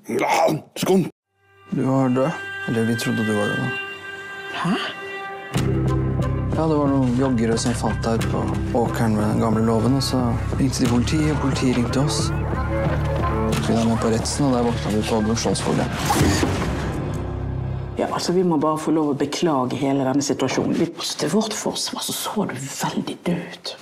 Skål! Du var død. Eller vi trodde du var død. Hæ? Ja, det var noen joggere som fant deg ut på åkeren med den gamle loven, og så ringte de politiet, og politiet ringte oss. Så vi var med på retsen, og der våkna vi på Blåskjoldsbolig. Ja, altså, vi må bare få lov å beklage hele denne situasjonen. Til vårt forsvar så du veldig død ut.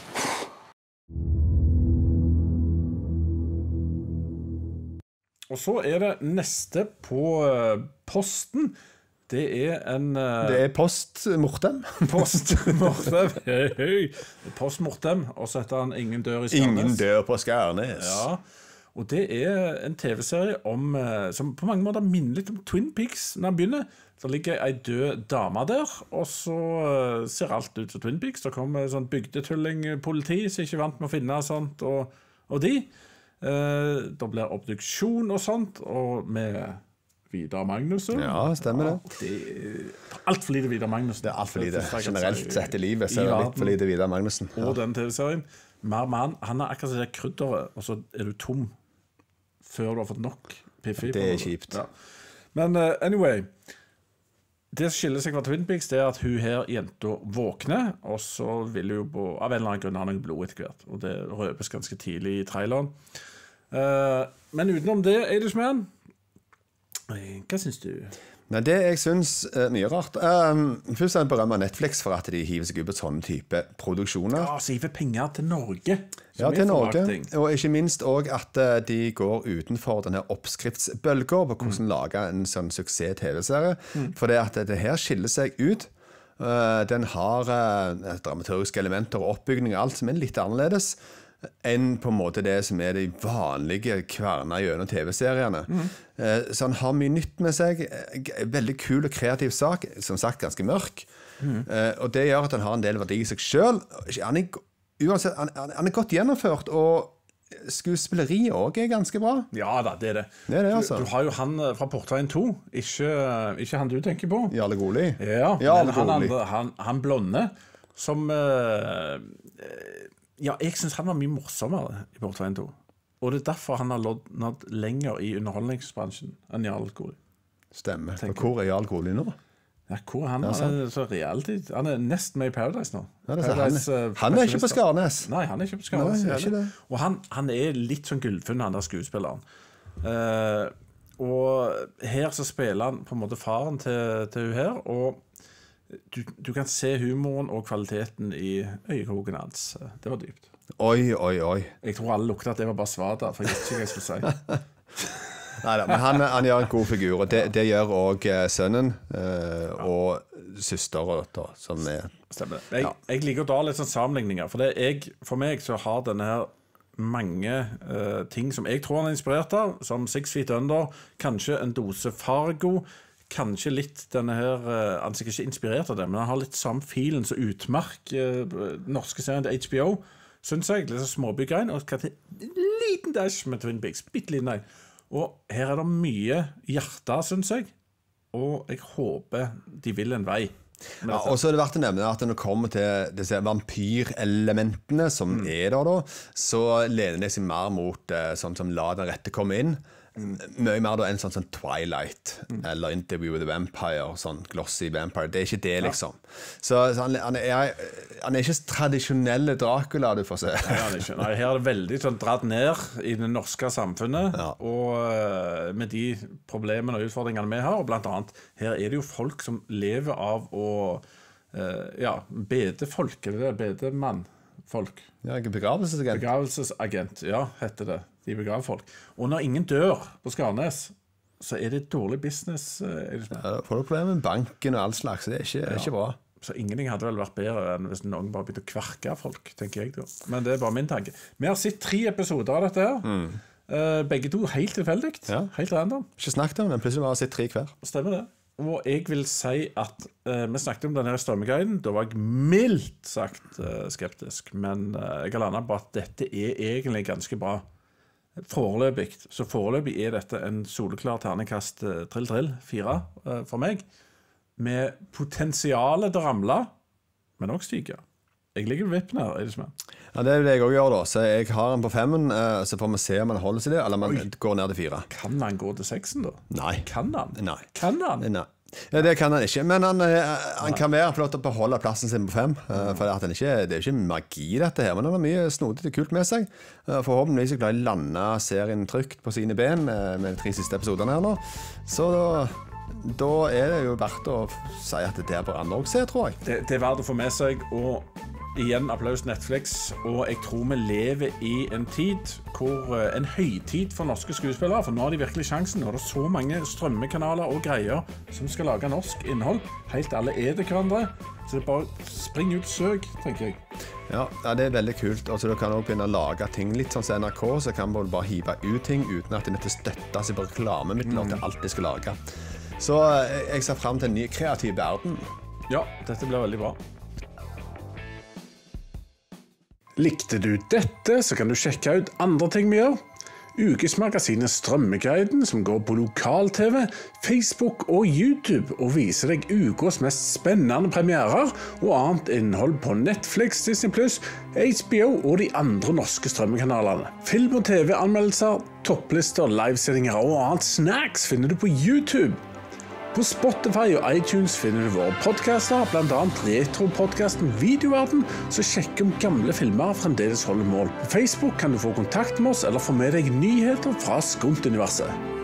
Og så det neste på posten. Det en... Det postmortem. Postmortem. Hei. Postmortem. Og så heter han Ingen dør i Skarnes. Ingen dør på Skarnes. Ja. Og det en TV-serie om, som på mange måter minner litt om Twin Peaks når han begynner. Så ligger en død dame der, og så ser alt ut som Twin Peaks. Da kommer sånn bygdetulling-politi som ikke vant med å finne sånt, og de. Da blir obduksjon og sånt, og med Vidar Magnussen. Ja, stemmer det. Det alt for lite Vidar Magnussen. Det alt for lite. Generelt sett i livet så det litt for lite Vidar Magnussen. Og den TV-serien. Mer mann, han akkurat det krydderet, og så du tom før du har fått nok piffi. Det kjipt. Ja. Men anyway, det som skiller seg fra Twin Peaks, det at hun her jenta våkner, og så vil hun på, av en eller annen grunn ha noe blod etter hvert, og det røpes ganske tidlig i traileren. Men utenom det, Eidesmann, hva synes du? Nei, det jeg synes mye rart. Først berømmer Netflix for at de hiver seg ut på sånne type produksjoner. Ja, så hiver penger til Norge. Ja, til Norge. Og ikke minst også at de går utenfor denne oppskriftsbølgen på hvordan lage en sånn suksess-TV-serie. For det at det her skiller seg ut. Den har dramaturgiske elementer og oppbygning og alt som litt annerledes enn på en måte det som de vanlige kverner gjennom TV-seriene. Så han har mye nytt med seg, veldig kul og kreativ sak, som sagt ganske mørk, og det gjør at han har en del verdi i seg selv. Uansett, han godt gjennomført, og skuespilleri også ganske bra. Ja da, det det. Det det, altså. Du har jo han fra Portveien 2, ikke han du tenker på. Jarle Goli. Ja, Jarle men Goli. han blonde, som... Ja, jeg synes han var mye morsommere i Portveien 2. Og det derfor han har nådd lenger i underholdningsbransjen enn Jarl Goli. Stemmer. Og hvor Jarl Goli nå? Ja, hvor han? Ja, Han så reality. Han nest med i Paradise nå. Ja, han ikke på Skarnes. Nei, han ikke på Skarnes. Nei, ikke det. Og han litt sånn gullfunn, han der skuespilleren. Og her så spiller han på en måte faren til hun her, og du kan se humoren og kvaliteten i øyekroken hans. Det var dypt. Oi. Jeg tror alle lukte at det var bare svada, for jeg vet ikke hva jeg skulle si. Neida, men han gjør en god figur, og det gjør også sønnen og søster som Stemmer. Jeg liker å dra litt sånn sammenligninger, for meg så har denne her mange ting som jeg tror han inspirert av, som 6 Feet Under, kanskje en dose Fargo, kanskje litt denne her, han er sikkert ikke inspirert av det, men han har litt samme filen som Utmark, norske serien til HBO, synes jeg, litt småbyggein, og kanskje en liten dash med Twin Peaks, bitteliten deg. Og her det mye hjerte, synes jeg, og jeg håper de vil en vei. Ja, og så det verdt å nevne at når det kommer til disse vampyrelementene som der da, så lener det seg mer mot sånn som La den rette komme inn. Mye mer da enn sånn Twilight eller Interview with the Vampire, sånn glossy vampire. Det ikke det, liksom. Så han ikke tradisjonelle Dracula, du får se. Nei, han ikke. Nei, her det veldig sånn dratt ned i det norske samfunnet, og med de problemene og utfordringene vi har, og blant annet, her det jo folk som lever av å bede folk, eller bedemann. Folk. Ja, begravelsesagent. Begravelsesagent, ja, heter det. De begraver folk. Og når ingen dør på Skarnes, så det dårlig business. Ja, får du problemer med banken og all slags, det ikke bra. Så ingenting hadde vel vært bedre enn hvis noen bare begynte å kverke folk, tenker jeg da. Men det bare min tanke. Vi har sett 3 episoder av dette her. Begge to helt tilfeldig, helt random. Ikke snakket om den, plutselig bare sett 3 hver. Stemmer det. Og jeg vil si at vi snakket om denne strømmeguiden, da var jeg mildt sagt skeptisk, men jeg har landet på at dette egentlig ganske bra foreløpig. Så foreløpig dette en soleklar terningkast trill 4 for meg, med potensialet til å ramle, men også stige. Jeg ligger ved vippen her, Eidesmann. Ja, det det jeg også gjør da. Så jeg har den på 5, så får vi se om han holder seg det, eller om han går ned til 4. Kan han gå til 6 da? Nei. Kan han? Nei. Kan han? Nei. Ja, det kan han ikke, men han kan være flott å beholde plassen sin på 5, for at det er ikke magi dette her, men han har mye snodig og kult med seg. Forhåpentligvis klarer jeg lande serien trygt på sine ben med de 3 siste episoderne her nå, så da det jo verdt å si at det bør andre også se, tror jeg. Det verdt å få med seg, og igjen applaus Netflix, og jeg tror vi lever i en tid en høytid for norske skuespillere, for nå har de virkelig sjansen. Nå det så mange strømmekanaler og greier som skal lage norsk innhold. Helt alle det hverandre, så det bare spring ut søk, tenker jeg. Ja, det veldig kult. Altså, du kan også begynne å lage ting litt sånn som NRK, så kan du bare hive ut ting uten at de nødt til å støtte seg på reklamemidler til alt de skal lage. Så jeg ser frem til en ny kreativ verden. Ja, dette blir veldig bra. Likte du dette, så kan du sjekke ut andre ting vi gjør. Ukesmagasinet Strømmeguiden, som går på lokal-TV, Facebook og YouTube, og viser deg ukers mest spennende premierer og annet innhold på Netflix, Disney+, HBO og de andre norske strømmekanalene. Film- og TV-anmeldelser, topplister, livesendinger og annet snacks finner du på YouTube. På Spotify og iTunes finner du våre podcaster, blant annet retro-podcasten Videoverden, som sjekker om gamle filmer fremdeles holder mål. På Facebook kan du få kontakt med oss eller få med deg nyheter fra Skumt-universet.